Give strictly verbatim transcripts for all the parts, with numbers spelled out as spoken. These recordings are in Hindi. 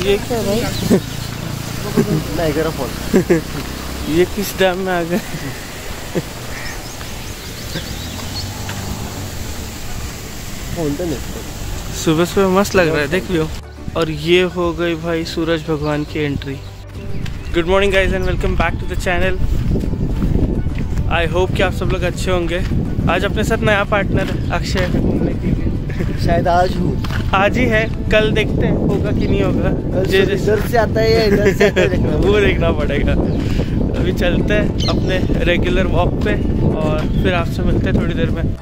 ये क्या है भाई? Niagara Fall. ये किस डैम में आ गए? सुबह सुबह मस्त लग रहा है, देख लियो। और ये हो गई भाई सूरज भगवान की entry. Good morning guys and welcome back to the channel. I hope कि आप सब लोग अच्छे होंगे। आज अपने साथ नया पार्टनर अक्षय है घूमने के लिए। शायद आज हूँ, आज ही है, कल देखते हैं होगा कि नहीं होगा। इधर से आता है या इधर से आता है वो देखना पड़ेगा। अभी चलते हैं अपने रेगुलर वॉक पे और फिर आपसे मिलते हैं थोड़ी देर में।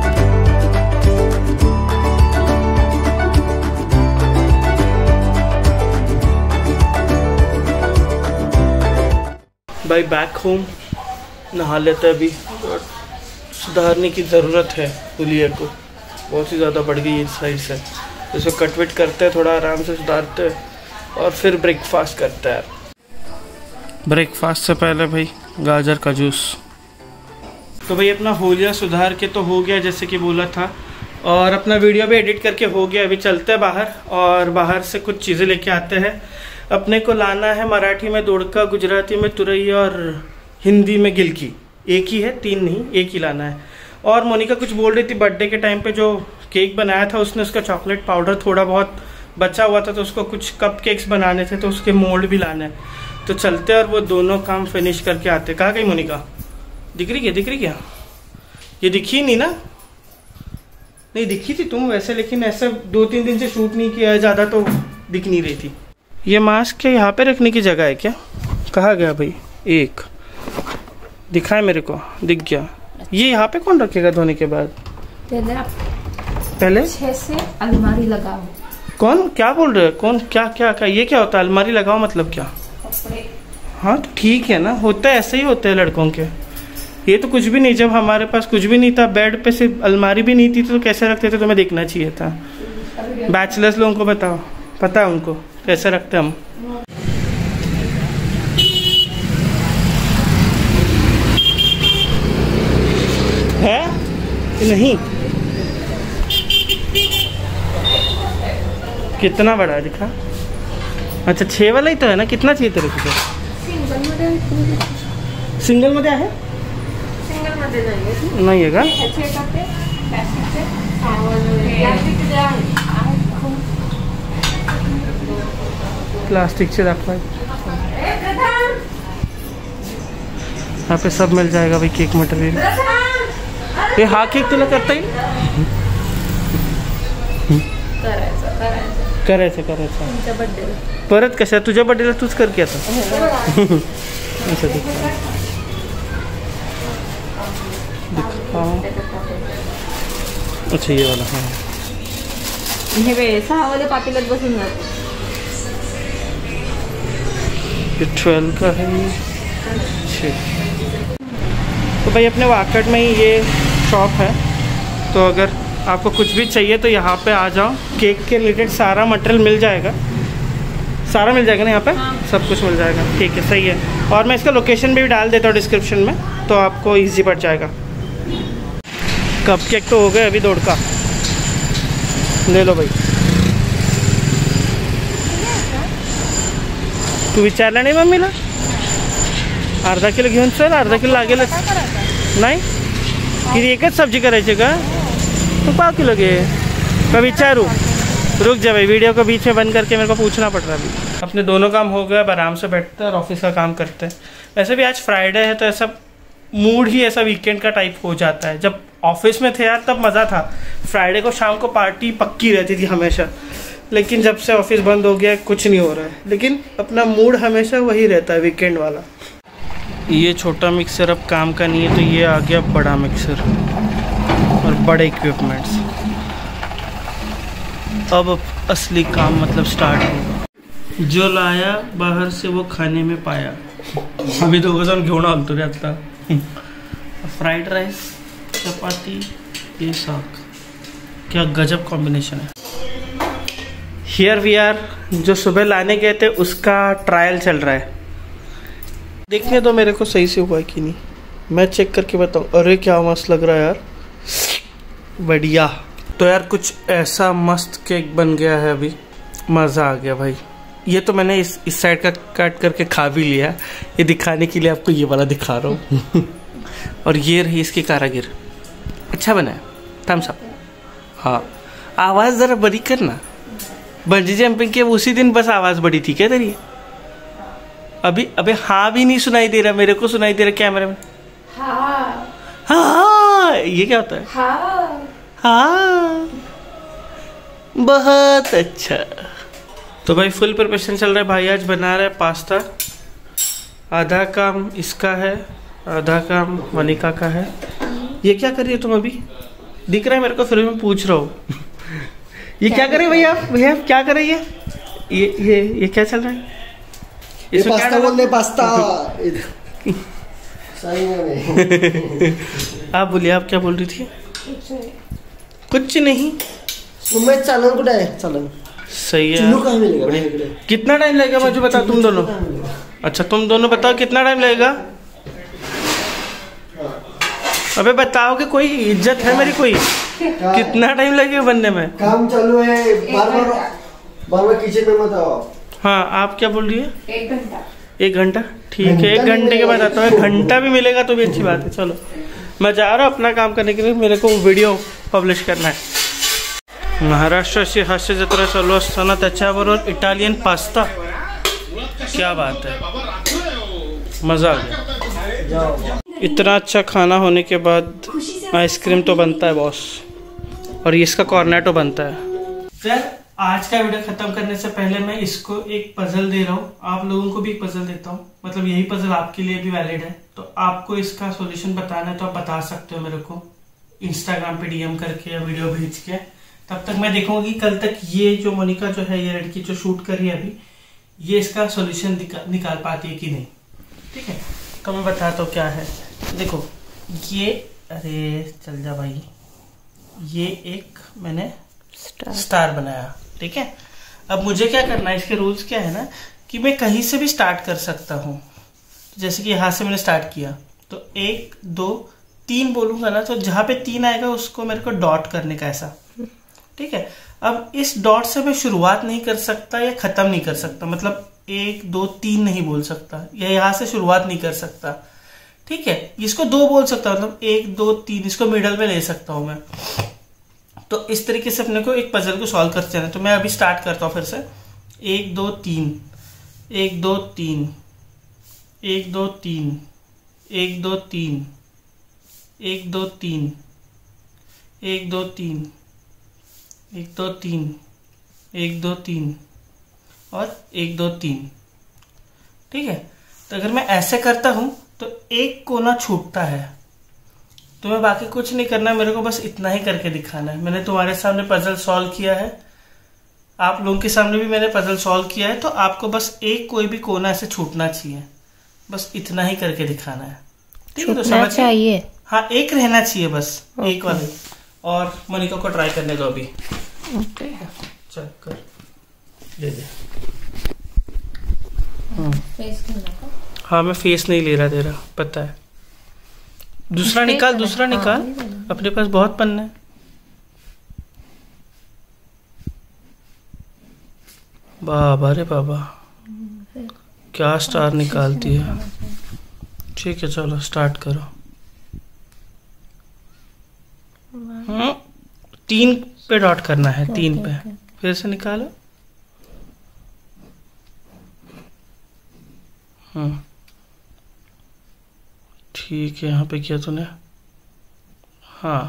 भाई बैक होम नहा लेते हैं। अभी सुधारने की ज़रूरत है पुलिया को, बहुत ही ज़्यादा बढ़ गई है इस साइड से। इसको कटविट करते हैं, थोड़ा आराम से सुधारते हैं और फिर ब्रेकफास्ट करते हैं। ब्रेकफास्ट से पहले भाई गाजर का जूस। तो भाई अपना होलिया सुधार के तो हो गया जैसे कि बोला था, और अपना वीडियो भी एडिट करके हो गया। अभी चलते हैं बाहर और बाहर से कुछ चीज़ें लेके आते हैं। अपने को लाना है मराठी में दोड़का, गुजराती में तुरई और हिंदी में गिलकी। एक ही है, तीन नहीं, एक ही लाना है। और मोनिका कुछ बोल रही थी बर्थडे के टाइम पे जो केक बनाया था उसने, उसका चॉकलेट पाउडर थोड़ा बहुत बचा हुआ था, तो उसको कुछ कप केक्स बनाने थे, तो उसके मोल्ड भी लाने हैं। तो चलते और वो दोनों काम फिनिश करके आते। कहाँ गई मोनिका? दिख रही क्या? दिख रही क्या? ये दिखी नहीं ना? नहीं दिखी थी तुम वैसे, लेकिन ऐसा दो तीन दिन से शूट नहीं किया है ज़्यादा, तो दिख नहीं रही थी। ये मास्क क्या यहाँ पे रखने की जगह है क्या? कहाँ गया भाई? एक दिखाए मेरे को, दिख गया। ये यहाँ पे कौन रखेगा धोने के बाद? पहले आप पहले छह से अलमारी लगाओ। कौन क्या बोल रहे हैं? कौन क्या क्या क्या? ये क्या होता है अलमारी लगाओ मतलब क्या? हाँ तो ठीक है ना, होता है ऐसे ही होते हैं लड़कों के। ये तो कुछ भी नहीं, जब हमारे पास कुछ भी नहीं था, बेड पे सिर्फ अलमारी भी नहीं थी, तो कैसे रखते थे? तुम्हें देखना चाहिए था। बैचलर्स लोगों को बताओ, पता है उनको कैसे रखते हम। है नहीं? कितना बड़ा है दिखा? अच्छा छः वाला ही तो है ना? कितना चाहिए तेरे को? सिंगल मध्ये आहे? सिंगल मध्ये नाही नहीं है का? प्लास्टिक से रखा है यहाँ पे, सब मिल जाएगा भाई केक मटेरियल। ये हा केक तुला करता येईल? करायचं करायचं परत कशा? तुझ्या बर्थडेला तूच कर की आता। अच्छा दिखा अच्छा ये वाला। हाँ हे बे सहा वाले पातेल्यात बसून जाते। ये ट्वेल्व का है ये। तो भाई अपने वाकट में ही ये शॉप है, तो अगर आपको कुछ भी चाहिए तो यहाँ पे आ जाओ। केक के रिलेटेड सारा मटेरियल मिल जाएगा, सारा मिल जाएगा ना यहाँ पे? हाँ। सब कुछ मिल जाएगा, ठीक है सही है। और मैं इसका लोकेशन भी डाल देता हूँ डिस्क्रिप्शन में, तो आपको इजी पड़ जाएगा। कप केक तो हो गए अभी दोड़का, ले लो भाई। तू विचारला नाही मम्मीला? अर्धा किलो घेऊन चल, अर्धा किलो लागेलच नाही? किती एकच सब्जी करायची का? तो पाव किलो घे का विचारू? रुक जा भाई, वीडियो को बीच में बंद करके मेरे को पूछना पड़ रहा है अभी। अपने दोनों काम हो गए, अब आराम से बैठते हैं और ऑफिस का काम करते हैं। वैसे भी आज फ्राइडे है तो ऐसा मूड ही ऐसा वीकेंड का टाइप हो जाता है। जब ऑफिस में थे यार तब मज़ा था, फ्राइडे को शाम को पार्टी पक्की रहती थी हमेशा, लेकिन जब से ऑफिस बंद हो गया कुछ नहीं हो रहा है। लेकिन अपना मूड हमेशा वही रहता है वीकेंड वाला। ये छोटा मिक्सर अब काम का नहीं है, तो ये आ गया बड़ा मिक्सर और बड़े इक्विपमेंट्स। अब असली काम मतलब स्टार्ट होगा। जो लाया बाहर से वो खाने में पाया। अभी दोघं जण घेऊन आलतो रे आता। फ्राइड राइस, चपाती, ये साग, क्या गजब कॉम्बिनेशन है। हियर वी आर, जो सुबह लाने गए थे उसका ट्रायल चल रहा है। देखने दो मेरे को सही से हुआ है कि नहीं, मैं चेक करके बताऊँ। अरे क्या मस्त लग रहा है यार, बढ़िया। तो यार कुछ ऐसा मस्त केक बन गया है, अभी मज़ा आ गया भाई। ये तो मैंने इस इस साइड का काट करके खा भी लिया, ये दिखाने के लिए आपको ये वाला दिखा रहा हूँ। और ये रही इसकी कारागिर, अच्छा बना है, थम्स अप। हाँ, आवाज़ ज़रा बड़ी करना। बंजी जंपिंग के उसी दिन बस आवाज़ बड़ी थी क्या तेरी? अभी अबे हाँ भी नहीं सुनाई दे रहा, मेरे को सुनाई दे रहा कैमरे में। हाँ हाँ, ये क्या होता है? हाँ हाँ, बहुत अच्छा। तो भाई फुल प्रिपरेशन चल रहा है, भाई आज बना रहा है पास्ता। आधा काम इसका है, आधा काम मनिका का है। ये क्या कर रही है तुम अभी? दिख रहा है मेरे को, फिर मैं पूछ रहा हूँ। ये क्या कर रहे हैं भैया? भैया क्या कर रही है? ये ये ये क्या चल रहा है? ये पास्ता बोलने पास्ता। सही में। आप बोलिए, आप क्या बोल रही थी? कुछ नहीं। तुम्हें चालन कुठे आहे? चालन सही है। चुन्नू कहाँ मिलेगा? कितना टाइम लगेगा मुझे बता, तुम दोनों। अच्छा तुम दोनों बताओ कितना टाइम लगेगा? अबे बताओ कि कोई इज्जत है मेरी कोई? कितना टाइम लगेगा बनने में? काम चालू है, बार बार बार बार किचन में मत आओ। हाँ, आप क्या बोल रही है? एक घंटा। एक घंटा ठीक है, एक घंटे के बाद आता हूँ। घंटा भी मिलेगा तो भी अच्छी बात है। चलो मैं जा रहा हूँ अपना काम करने के लिए, मेरे को वीडियो पब्लिश करना है। महाराष्ट्र अशी हास्य जत्रा चालू असताना त्याच्याबरोबर इटालियन पास्ता, क्या बात है, मज़ा आ गया। इतना अच्छा खाना होने के बाद आइसक्रीम तो बनता है बॉस, और ये इसका कॉर्नेटो बनता है। सर आज का वीडियो खत्म करने से पहले मैं इसको एक पजल दे रहा हूँ, आप लोगों को भी एक पजल देता हूँ। मतलब यही पजल आपके लिए भी वैलिड है, तो आपको इसका सॉल्यूशन बताना है तो आप बता सकते हो मेरे को इंस्टाग्राम पे डीएम करके या वीडियो भेज के। तब तक मैं देखूंगी कल तक ये जो मोनिका जो है, ये लड़की जो शूट कर रही है अभी, ये इसका सॉल्यूशन निकाल पाती है कि नहीं। ठीक है, तो मैं बताता हूँ क्या है। देखो ये, अरे चल जा भाई, ये एक मैंने स्टार, स्टार बनाया। ठीक है, अब मुझे क्या करना है, इसके रूल्स क्या है ना कि मैं कहीं से भी स्टार्ट कर सकता हूँ। जैसे कि यहाँ से मैंने स्टार्ट किया तो एक दो तीन बोलूंगा ना, तो जहाँ पे तीन आएगा उसको मेरे को डॉट करने का, ऐसा। ठीक है, अब इस डॉट से मैं शुरुआत नहीं कर सकता या खत्म नहीं कर सकता, मतलब एक दो तीन नहीं बोल सकता, या यहाँ से शुरुआत नहीं कर सकता। ठीक है, इसको दो बोल सकता, मतलब एक दो तीन, इसको मिडल में ले सकता हूं मैं। तो इस तरीके से अपने को एक पजल को सॉल्व करते हैं। तो मैं अभी स्टार्ट करता हूं फिर से। एक दो तीन, एक दो तीन, एक दो तीन, एक दो तीन, एक दो तीन, एक दो तीन, एक दो तीन, एक दो तीन और एक दो तीन। ठीक है, तो अगर मैं ऐसे करता हूं तो एक कोना छूटता है, तो मैं बाकी कुछ नहीं करना, मेरे को बस इतना ही करके दिखाना है। मैंने तुम्हारे सामने पजल सॉल्व किया है, आप लोगों के सामने भी मैंने पजल सॉल्व किया है, तो आपको बस एक कोई भी कोना ऐसे छूटना चाहिए, बस इतना ही करके दिखाना है। ठीक है, तो समझ चाहिए। हाँ, एक रहना चाहिए बस, एक वाले। और मनिका को ट्राई करने दो अभी। ओके, चल कर ले दे। हाँ, मैं फेस नहीं ले रहा तेरा, पता है। दूसरा निकाल, दूसरा निकाल, अपने पास बहुत पन्ने। बाबा रे बाबा, क्या स्टार निकालती है। ठीक है, चलो स्टार्ट करो। हम्म, तीन पे डॉट करना है, तीन पे। फिर से निकालो। हम्म, ठीक है, यहाँ पे किया तूने। हाँ,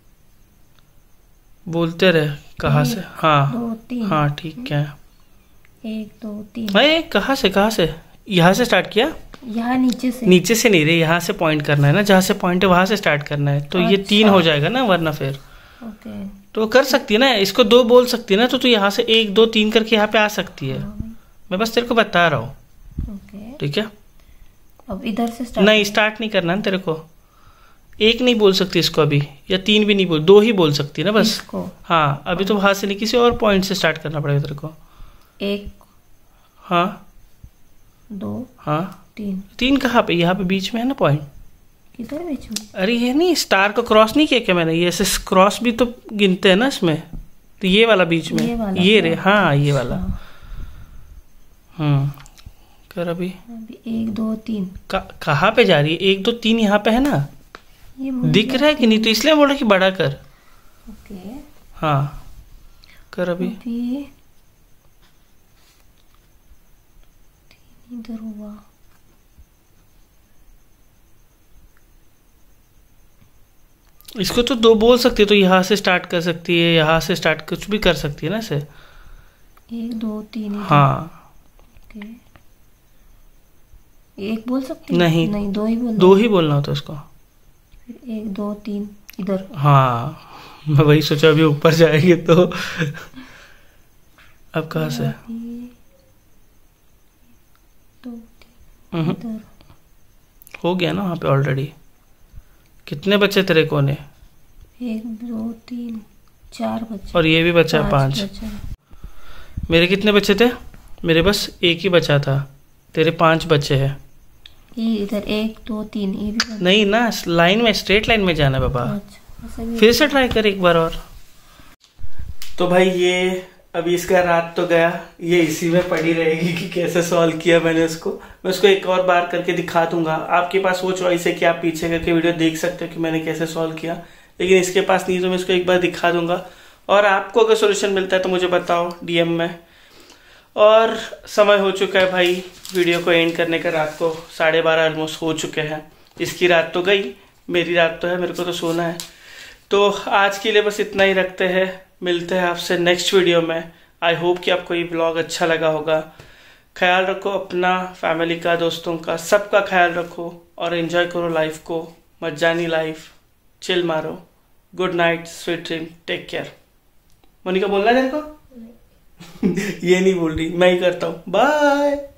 बोलते रहे कहाँ से। हाँ हाँ, ठीक है। एक दो तीन, भाई कहाँ से, कहाँ से? यहाँ से स्टार्ट किया? यहाँ नीचे से। नीचे से नहीं रे, यहाँ से पॉइंट करना है ना, जहाँ से पॉइंट है वहां से स्टार्ट करना है। तो अच्छा, ये तीन हो जाएगा ना, वरना फिर ओके। तो कर सकती है ना, इसको दो बोल सकती है ना, तो तू यहाँ से एक दो तीन करके यहाँ पे आ सकती है। मैं बस तेरे को बता रहा हूँ। ठीक है, अब इधर से स्टार्ट नहीं, स्टार्ट नहीं करना तेरे को। एक नहीं बोल सकती इसको अभी, या तीन भी नहीं बोल, दो ही बोल सकती है ना बस। हाँ, अभी तो वहां से नहीं, किसी और पॉइंट से स्टार्ट करना पड़ेगा तेरे को। एक, हाँ, दो, हाँ, तीन। तीन कहाँ पे? यहाँ पे बीच में है ना पॉइंट। किधर बीच में? अरे ये नहीं, स्टार को क्रॉस नहीं किया क्या मैंने? ये ऐसे क्रॉस भी तो गिनते हैं ना इसमें, तो ये वाला बीच में, ये वाला, ये रे, हाँ ये वाला। हम्म कर अभी। अभी एक दो तीन। का, कहाँ पे जा रही है? एक दो तीन यहाँ पे है ना, ये दिख रहा है कि नहीं? तो इसलिए बोला कि बड़ा कर। ओके हाँ कर अभी। अभी तीन इधर हुआ। इसको तो दो बोल सकती है, तो यहाँ से स्टार्ट कर सकती है, यहाँ से स्टार्ट कुछ भी कर सकती है ना इसे। एक दो तीन इधर। हाँ ओके एक बोल सकती है? नहीं नहीं दो ही बोल। दो ही बोलना होता उसको। फिर एक दो तीन इधर। हाँ मैं वही सोचा अभी ऊपर जाएगी तो। अब कहाँ से? अभी दो तीन हम्म, इधर। हो गया ना वहाँ पे ऑलरेडी। कितने बच्चे तेरे कोने? एक दो तीन चार बच्चे। और ये भी बचा पांच। बच्चे। मेरे कितने बच्चे थे? मेरे बस एक ही बचा था, तेरे पांच बच्चे हैं। ये इधर एक दो तीन ये भी बन- नहीं ना, लाइन में, स्ट्रेट लाइन में जाना है बाबा। अच्छा ऐसा भी। फिर से ट्राई कर एक बार और। तो भाई ये अभी इसका रात तो गया, ये इसी में पड़ी रहेगी कि कैसे सॉल्व किया मैंने उसको। मैं उसको एक और बार करके दिखा दूंगा। आपके पास वो चॉइस है कि आप पीछे करके वीडियो देख सकते हो कि मैंने कैसे सॉल्व किया, लेकिन इसके पास नहीं, तो मैं इसको एक बार दिखा दूंगा। और आपको अगर सोल्यूशन मिलता है तो मुझे बताओ डीएम में। और समय हो चुका है भाई वीडियो को एंड करने का। रात को साढ़े बारह ऑलमोस्ट हो चुके हैं। इसकी रात तो गई, मेरी रात तो है, मेरे को तो सोना है। तो आज के लिए बस इतना ही रखते हैं, मिलते हैं आपसे नेक्स्ट वीडियो में। आई होप कि आपको ये ब्लॉग अच्छा लगा होगा। ख्याल रखो अपना, फैमिली का, दोस्तों का, सबका ख्याल रखो और एंजॉय करो लाइफ को। मजानी लाइफ, चिल मारो। Good night, sweet dream, take care. Monika बोलना है तेरे को? ये नहीं बोल रही, मैं ही करता हूँ। बाय।